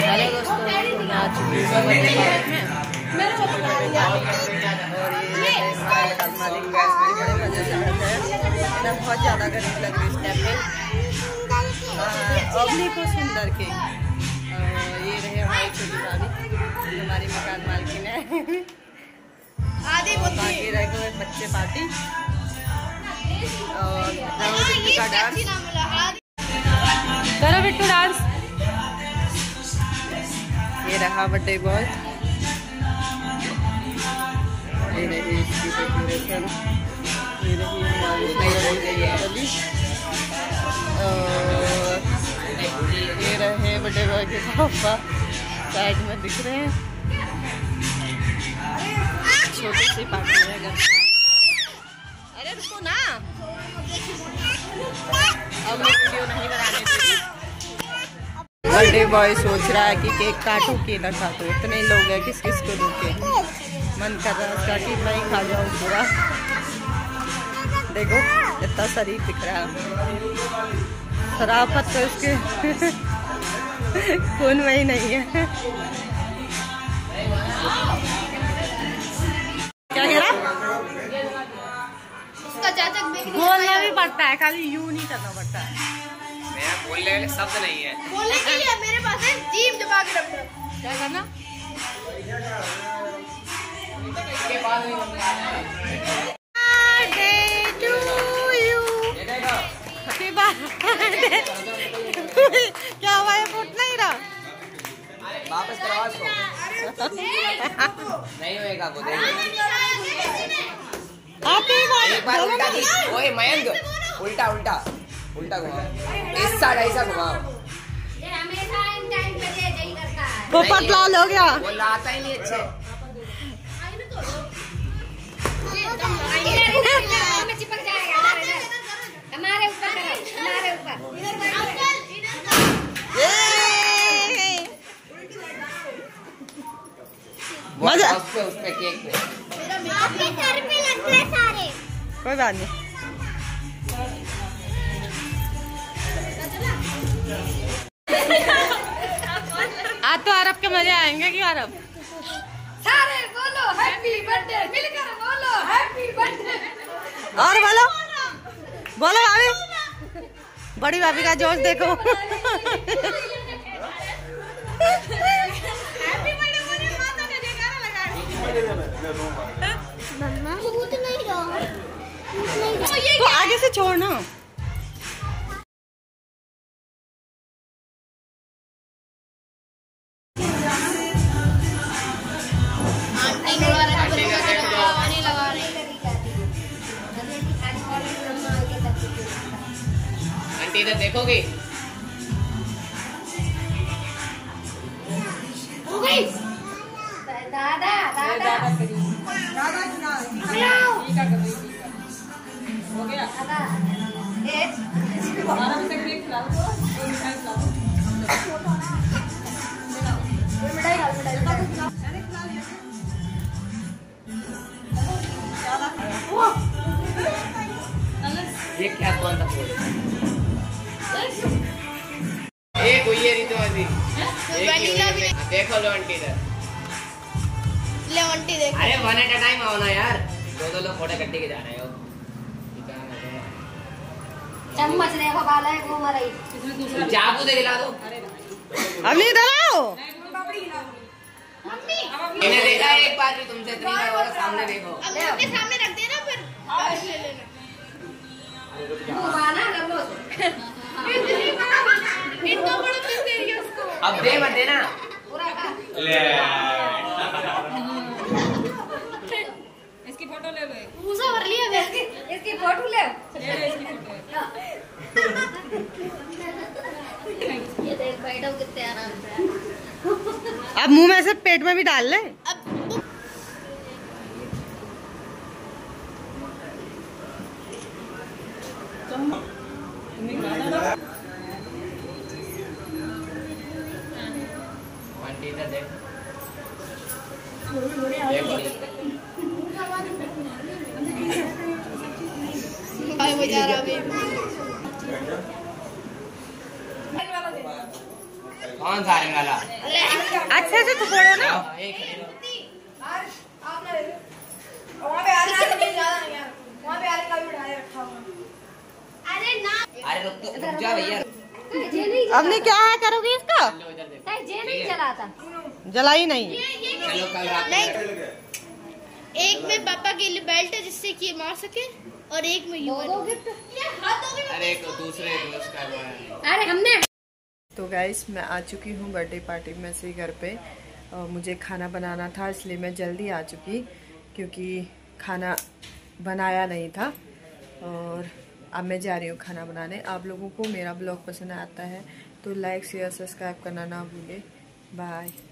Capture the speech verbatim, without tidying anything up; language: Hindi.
हेलो दोस्तों, मैं आ चुकी हूँ बर्थडे पार्टी में और ये हमारा मकान मालिक बड़े मजे से रहते हैं। मैं बहुत ज़्यादा गरीब लग रही इस टाइम पे। अवनी को सुंदर के ये रहे हमारी छोटी भाभी, हमारी मकान मालिक है। बाकी रह गए बच्चे पार्टी और बिट्टू का डांस। करो बिट्टू डांस। ये रहा बर्थडे बॉय, ये रही इसकी डेकोरेशन, ये रही हमारी और ये रहे बर्थडे बॉय के पापा साइड में दिख रहे हैं। छोटी सी पार्टी है घर। अरे रुको ना, अब मैं वीडियो नहीं बनाने दूँगी। बर्थडे बॉय सोच रहा है कि केक काटूं कि ना काटूं, इतने लोग हैं किस किस को रुके। मन कर रहा है उसका कि मैं ही खा जाऊं पूरा। देखो इतना शरीर दिख रहा है, शराफत तो इसके खून में ही नहीं है। क्या कह रहा? बोलना भी पड़ता है, खाली यूं नहीं करना पड़ता है। मैं बोलने वाले शब्द नहीं है, बोलने के लिए मेरे पास है जीभ दबा के रखना। क्या करना? क्या हुआ, ये फुट नहीं रहा? वापस करवा इसको। नहीं होएगा वो, एक बार उल्टा की। ओए मयंक, उल्टा उल्टा उल्टा घुमाओ, इस साइड ऐसा घुमाओ। ये हमेशा इन टाइम पे यही करता है। वो पतला हो गया, वो लाता ही नहीं अच्छे। में चिपक जाएगा हमारे ऊपर, हमारे ऊपर। मजा उस पे उस पे केक पे आपके सर पे लग गए सारे। कोई बात नहीं। आज तो अरब के मजे आएंगे कि अरब सारे बोलो हैप्पी बर्थडे, मिलकर बोलो हैप्पी बर्थडे। और बोलो बोलो भाभी, बड़ी भाभी का जोश देखो। हैप्पी बर्थडे बोले माता ने जयकारा लगाया। मम्मा कूद नहीं रहा, तो आगे से छोड़ना। आंटी इधर देखोगे? हो गई दादा दादा हो गया। ये क्या कौन था? एक हुई है रितु आदि, देखो लो आंटी इधर। ले आंटी देखो। अरे वन एट अ टाइम आओ ना यार, दो दो लोग फोटो कट्टी के जा रहे हो। चम्मच देखो बाला है घूम रही। चाकू से खिला दो। अब नहीं दलाओ। मम्मी मैंने देखा है एक बार भी तुमसे, इतनी बार बोला सामने देखो। अब अपने सामने रख देना, फिर ले लेना। घुमाना कर लो। इतना बड़ा पीस दे रही है उसको। अब दे मत देना। पूरा खा। इसकी फोटो ले लो। पूजा भर लिया मैं। इसकी फोटो ले। ले लो इसकी फोटो। ये देख बैठो कितने आराम से। अब मुंह में से पेट में भी डाल ले। अब आंटी इधर देख। भाई वो जा रहा अभी। कौन सा आने वाला? अच्छे से तो फोड़ो ना। वहाँ पे आने का भी ज्यादा नहीं यार, वहाँ पे आने का भी उठाए रखा हुआ। अरे ना, अरे रुक तो रुक जा भैया। अब नहीं क्या है करोगे इसका? जे नहीं जलाता। जलाई नहीं। चलो कल रात में। एक में पापा के लिए बेल्ट है जिससे कि ये मार सके और एक में यू अरे एक दूसरे दोस्त का वो है। अरे हमने तो गाइस मैं आ चुकी हूँ बर्थडे पार्टी में से घर पे और मुझे खाना बनाना था इसलिए मैं जल्दी आ चुकी क्योंकि खाना बनाया नहीं था और अब मैं जा रही हूँ खाना बनाने। आप लोगों को मेरा ब्लॉग पसंद आता है तो लाइक शेयर सब्सक्राइब करना ना भूले। बाय।